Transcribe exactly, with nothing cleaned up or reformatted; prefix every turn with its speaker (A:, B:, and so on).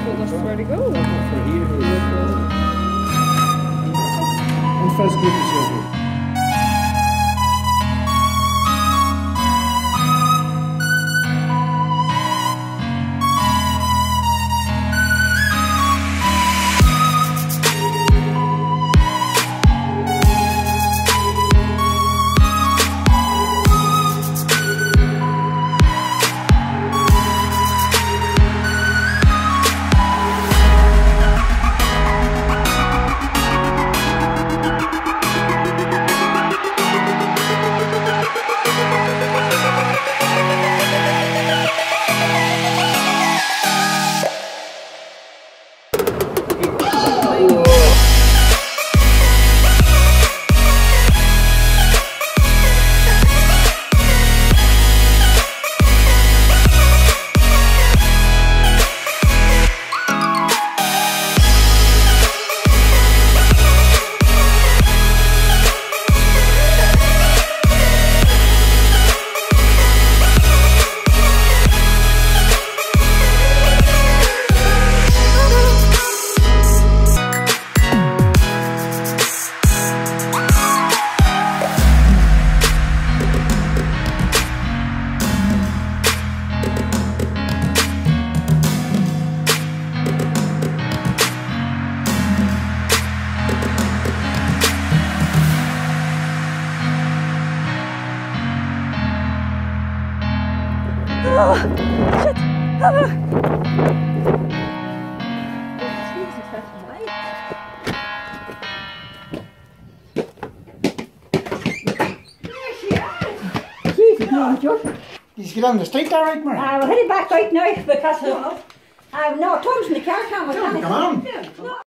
A: us where to go.
B: For here, and first group is over.
A: Oh, shit! Oh. Jesus, that's right. There she is! Jesus, no, Joe.
B: Did you get on the street all right, Mary?
A: I'm heading back right now because of, uh, no, Tom's in the car, Tom.
B: Come on.